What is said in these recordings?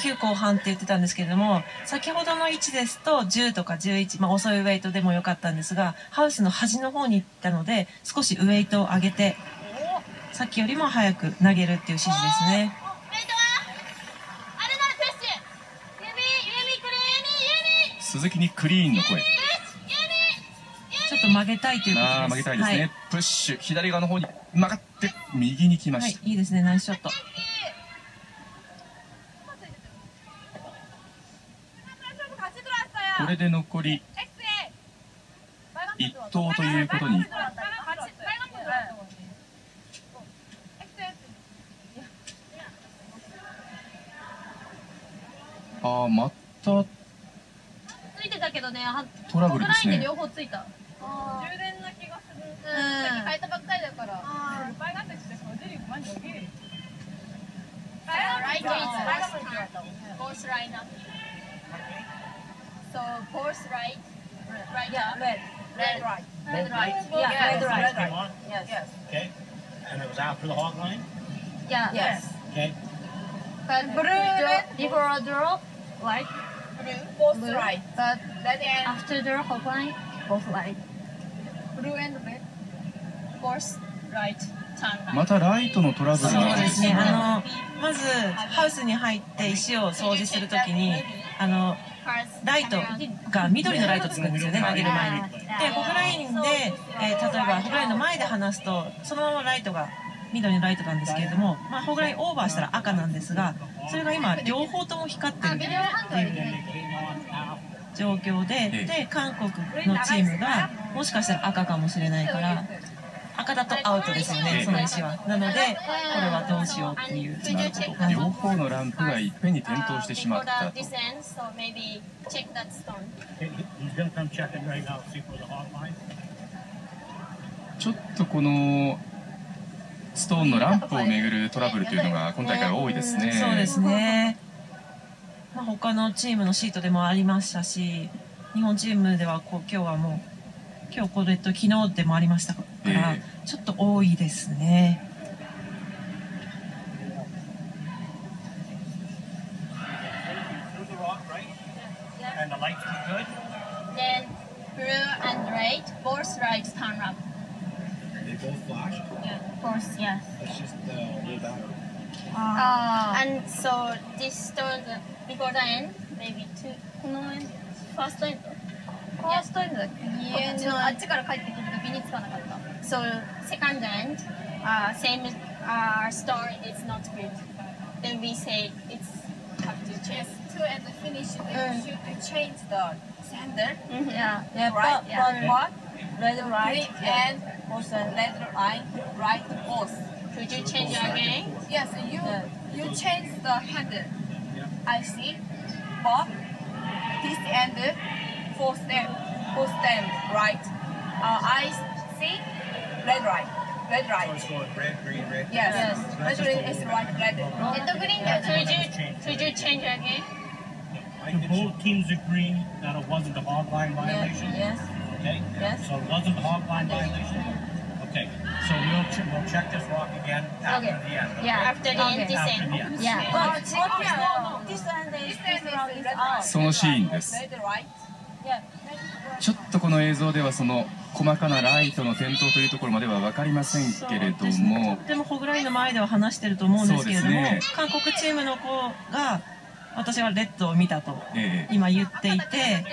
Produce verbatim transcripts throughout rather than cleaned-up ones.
きゅう後半って言ってたんですけれども、先ほどの位置ですとじゅうとかじゅういち、まあ、遅いウェイトでもよかったんですが、ハウスの端の方に行ったので少しウェイトを上げてさっきよりも早く投げるっていう指示ですね。 鈴木にクリーンの声。 ちょっと曲げたいということです。 ああ、曲げたいですね、はい、プッシュ左側の方に曲がって右に来ました。 はい、いいですね、ナイスショット。 これで残りいっ投ということに。ああ、またついてたけどね、 トラブルですね。 両方ついた。 充電な気がする。さっき変えたばっかりだから。いっぱいなってきて、そのジェリーマジで。 Right is last time. Force right now. So force right. Right. Yeah, red. Red right. Red right. Yeah, red right. Came on? Yes. Okay. And it was after the hog line? Yeah. Yes. Okay. But Blue before a draw, right? Blue. Both Blue. right. But Red and after the hog line, both right. blue and red. Force right. Turn right. またライトのトラブルそうが。 ですね、あのまずハウスに入って石を掃除するときにあのライトが緑のライトつくんですよね、投げる前に。でホグラインで、えー、例えばホグラインの前で離すとそのままライトが緑のライトなんですけれども、まあ、ホグラインオーバーしたら赤なんですが、それが今両方とも光ってるっていう状況で、で韓国のチームがもしかしたら赤かもしれないから、赤だとアウトですよね、その石は。なのでこれはどうしようっていう。 両方のランプがいっぺんに点灯してしまったと。ちょっとこのストーンのランプをめぐるトラブルというのが今大会は多いですね。 そうですね、まあ、他のチームのシートでもありましたし、日本チームではこう今日はもう今日これと昨日でもありましたから、えー、ちょっと多いですね。 Then blue and red, both lights turn up. They both flash? Yeah, of course, yes. It's just the low battery. Uh, and so this turn before the end, maybe two. この end, first end. First end だっけ？こっちのあっちから帰ってくる時につかなかった。So second end, uh, same uh, star is not good. Then we say it's have to change. To and finish, they should change the sender. Yeah, yeah, right. But, Yeah. but red right and also red right, right both. Could you change again? Yes, you you change the handle. I see. But this end, four stem, four stem right. Uh, I see red right, red So right. it's going red, green, red. Yes, Yes. red green is right, red. And the green, could you could you change again? Do both teams agree that it wasn't a hog line violation? Yes. Okay? Yes. So it wasn't a hog line violation? Okay. So we'll, ch we'll check this rock again after Okay. the end. Okay? Yeah, after the end, this After the end. end. Yeah. Oh, no, no. This end is this round is out. そのシーンです。 Red right. ちょっとこの映像ではその細かなライトの点灯というところまでは分かりませんけれども、 でもホグラインの前では話してると思うんですけれども、 ね、 韓国チームの子が私はレッドを見たと今言っていて、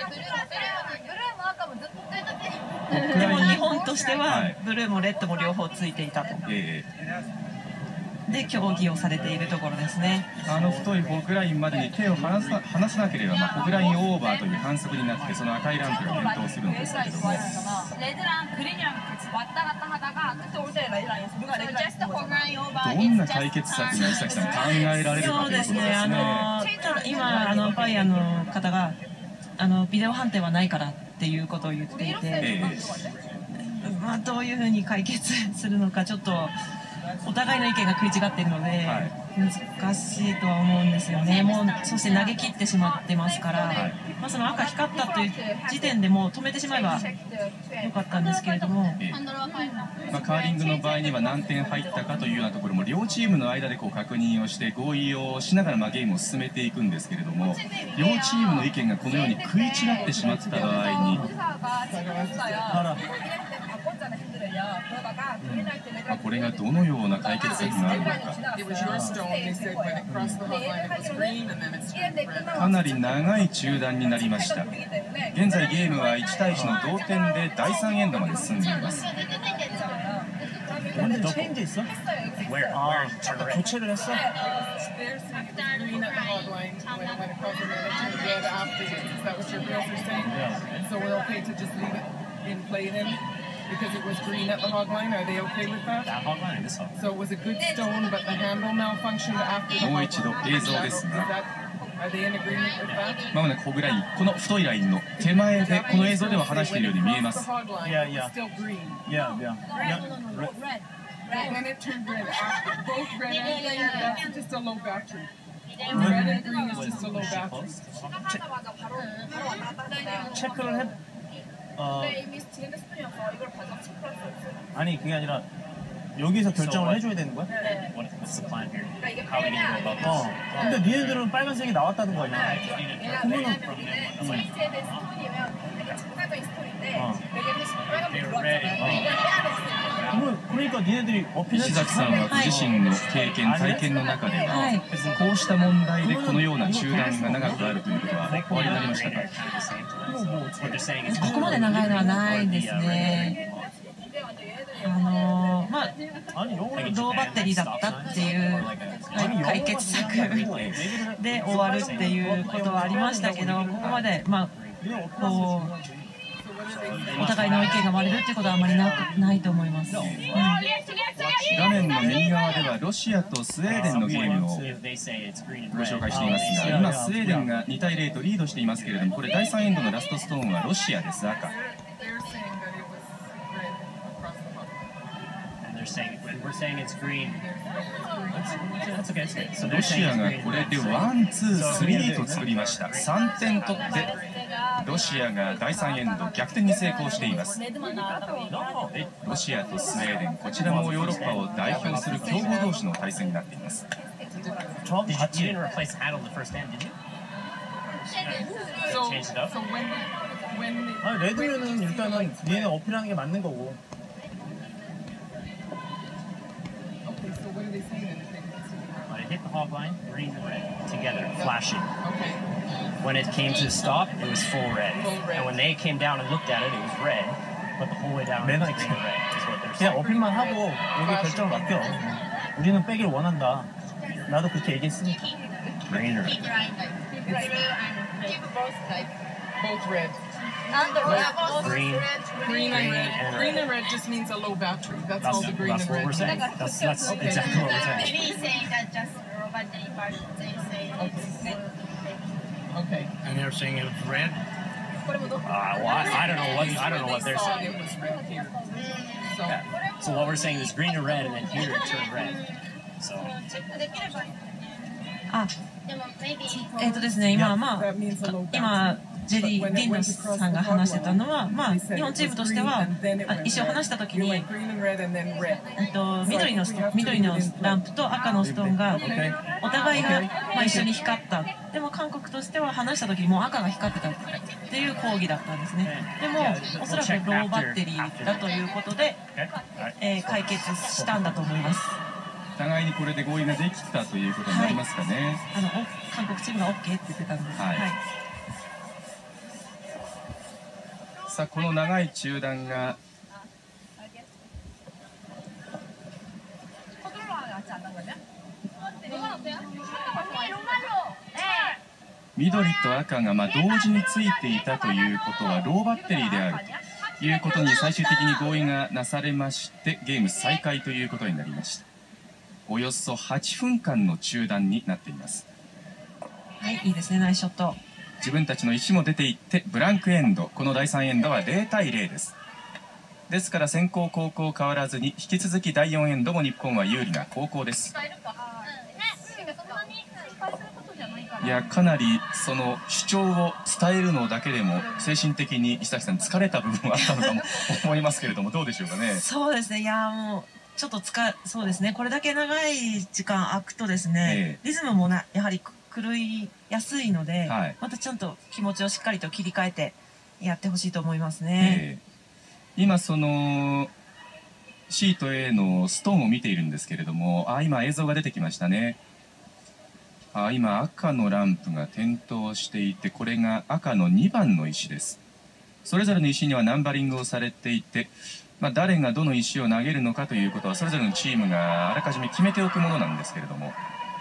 でも日本としてはブルーもレッドも両方ついていたと、 えー、で協議をされているところですね。 あの太いホグラインまでに手を離さ離さなければ、まあ、ホグラインオーバーという反則になってその赤いランプが点灯するんですけれども、 레드랑 그린이랑 왔다 갔다 하다가 끝에 올 때 레드랑 누가 레드 Just the home run over. どんな解決策が石崎さん考えられるかそうでということですすね。 ね、あのただ今あのファイヤーの方があのビデオ判定はないからっていうことを言っていて、 えー、 まあどういうふうに解決するのかちょっとお互いの意見が食い違っているので、 はい難しいとは思うんですよね。もうそして投げ切ってしまってますから、はい、まあ、その赤光ったという時点でもう止めてしまえばよかったんですけれども、 ええ、まあ、カーリングの場合には何点入ったかというようなところも両チームの間でこう確認をして合意をしながらまあゲームを進めていくんですけれども、両チームの意見がこのように食い違ってしまった場合に、まあ、これがどのような解決策があるのか。かなり長い中断になりました。現在ゲームはいちたいいちの同点でだいさんエンドまで進んでいます。 Because it was green at the hog line, are they okay with that? That hog line or this hog line? So it was a good stone, but the handle malfunctioned after the hog line. もう一度映像ですが、 Are they in agreement with that? まもなくホグライン、この太いラインの手前でこの映像では話しているように見えます。 Yeah, yeah. Still green. Yeah, yeah. Red, no, no, no, red. Then it turned red after. Both red and green. That's just a low battery. Red and green is just a low battery. 체크를 해. 어. 아니 그게 아니라 여기서 결정을 해줘야 되는 거야? What's the plan here? How are we gonna go about this? 어. 근데 니네들은 빨간색이 나왔다는 거 아니야? 그러면은 그러니까 니네들이 어필. 石崎さんはご自身の経験、体験の中ではこうした問題でこのような中断が長くあるということはおありになりましたか？ ここまで長いのはないですね。あのー、まあローバッテリーだったっていう解決策で終わるっていうことはありましたけど、ここまでまあこうお互いの意見が割れるってことはあまりなくないと思います。うん、 画面の右側ではロシアとスウェーデンのゲームをご紹介していますが、今スウェーデンがにたいゼロとリードしていますけれども、これだいさんエンドのラストストーンはロシアです。赤。ロシアがこれでワン、ツー、スリーと作りました。さんてん取ってロシアがだいさんエンド逆転に成功しています。ロシアとスウェーデン、こちらもヨーロッパを代表する強豪同士の対戦になっています。 아, 레드면은 일단은 얘네 어필하는 게 맞는 거고. It hit the hog line, green and red together, flashing. Okay. When it came to stop, it was full red. And when they came down and looked at it, it was red. But the whole way down, it was green and red. Is what they're saying. 그냥 어필만 하고 여기 결정을 맡겨. 우리는 빼기를 원한다. 나도 그렇게 얘기했으니까. Green and red. Both red. Green, green and red. Green and red just means a low battery. That's, that's all the green that's and red. That's what we're saying. That's, that's exactly what we're saying. Maybe saying that just low battery, but they say it's red. Okay. And they're saying it was red? Uh, well, I, I don't know what I don't know what they're saying. It was red here. So, yeah. So what we're saying is green and red, and then here it turned red. So. あ、えっとですね、今まあ今ジェリー・ディンノスさんが話してたのは、まあ日本チームとしては一応話したときに、えっと緑のスト緑のランプと赤のストーンがお互いがまあ一緒に光った。でも韓国としては話したときにもう赤が光ってたっていう抗議だったんですね。でもおそらくローバッテリーだということで、えー、解決したんだと思います。 互いにこれで合意ができたということになりますかね。 はい、あの韓国チームが オーケー って言ってたんです。はい。はい、 さあこの長い中断が緑と赤がまあ同時についていたということはローバッテリーであるということに最終的に合意がなされましてゲーム再開ということになりました。およそはっぷんかんの中断になっています。 はい、いいですね、ナイスショット。 自分たちの石も出ていってブランクエンド、このだいさんエンドはゼロたいゼロです。ですから先攻後攻変わらずに引き続きだいよんエンドも日本は有利な後攻です。 いや、かなりその主張を伝えるのだけでも精神的に石崎さん疲れた部分はあったのかも思いますけれども、どうでしょうかね。 そうですね、いやもうちょっとつかそうですね、これだけ長い時間空くとですね、ええ、リズムもなやはり狂いやすいので、はい、またちゃんと気持ちをしっかりと切り替えてやってほしいと思いますね。 ええ、今そのシート A のストーンを見ているんですけれども、あ、今映像が出てきましたね。あ、今赤のランプが点灯していて、これが赤のにばんの石です。それぞれの石にはナンバリングをされていて、まあ、誰がどの石を投げるのかということはそれぞれのチームがあらかじめ決めておくものなんですけれども、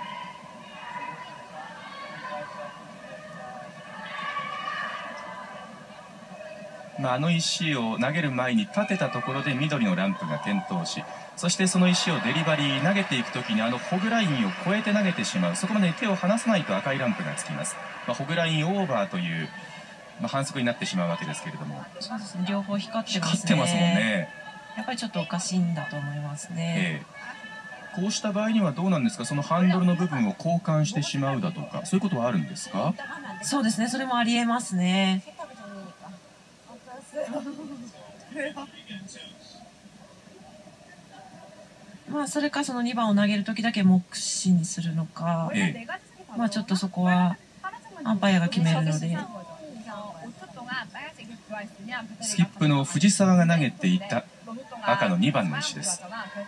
まあ、あの石を投げる前に立てたところで緑のランプが点灯し、そしてその石をデリバリー投げていくときにあのホグラインを越えて投げてしまう、そこまで手を離さないと赤いランプがつきます。まあ、ホグラインオーバーという、まあ、反則になってしまうわけですけれども、 そうですね、両方光ってますね。 光ってますもんね。 やっぱりちょっとおかしいんだと思いますね。ええ、こうした場合にはどうなんですか、そのハンドルの部分を交換してしまうだとか、そういうことはあるんですか。 そうですね、それもありえますね。まあそれかそのにばんを投げるときだけ目視にするのか、ええ、まあちょっとそこはアンパイアが決めるので。 スキップの藤沢が投げていた赤のにばんの石です。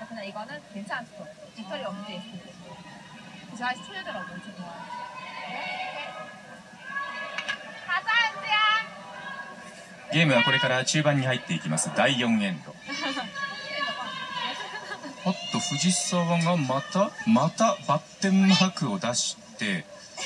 ゲームはこれから中盤に入っていきます。だいよんエンド。おっと藤沢がまたまたバッテンマークを出して、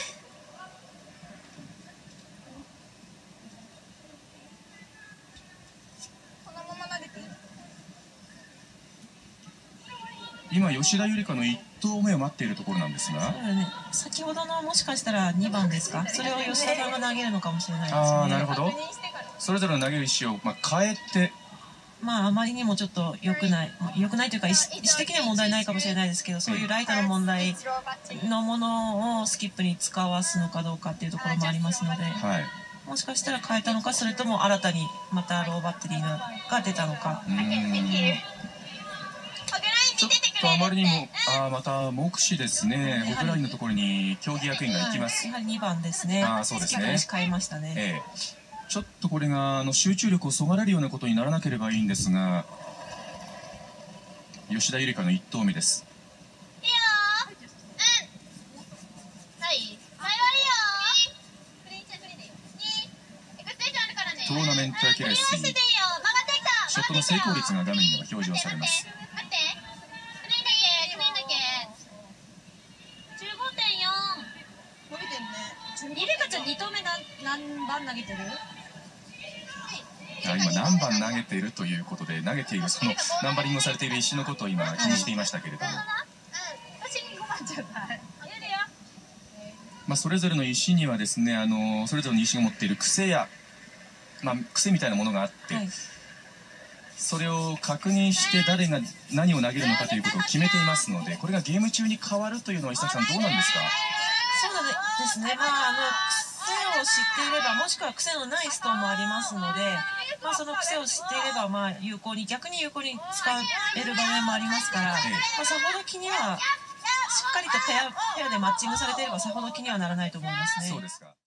今吉田夕梨花のいち投目を待っているところなんですが、そうだね、 先ほどのもしかしたらにばんですか、それを吉田さんが投げるのかもしれないですね。 ああ、なるほど。それぞれの投げる石を、まあ、変えて、 まああまりにもちょっと良くない良くないというか、石的には問題ないかもしれないですけど、そういうライトの問題のものをスキップに使わすのかどうかっていうところもありますので、はい、もしかしたら変えたのか、それとも新たにまたローバッテリーが出たのか。うん、 ちょっとあまりにも、あ、また目視ですね。ホグラインのところに競技役員が行きます。 やはりにばんですね。 あ、そうですね。 変えましたね。ええ、 ちょっとこれがあの集中力をそがれるようなことにならなければいいんですが、吉田夕梨花のいち投目です。 いいよ。うん。ない？ トーナメントアキュラシー、ショットの成功率が画面には表示をされます。 に投目何番投げてる？ 今何番投げているということで、投げているそのナンバリングされている石のことを今気にしていましたけれども、まあそれぞれの石にはですね、あのそれぞれの石が持っている癖や、まあ、癖みたいなものがあって、はい、それを確認して誰が何を投げるのかということを決めていますので、これがゲーム中に変わるというのは石崎さん、どうなんですか？ そうですね、まあ、あの癖を知っていれば、もしくは癖のないストーンもありますので、まあ、その癖を知っていれば、まあ、有効に逆に有効に使える場面もありますから、まあ、さほど気にはしっかりとペア、ペアでマッチングされていればさほど気にはならないと思いますね。 そうですか。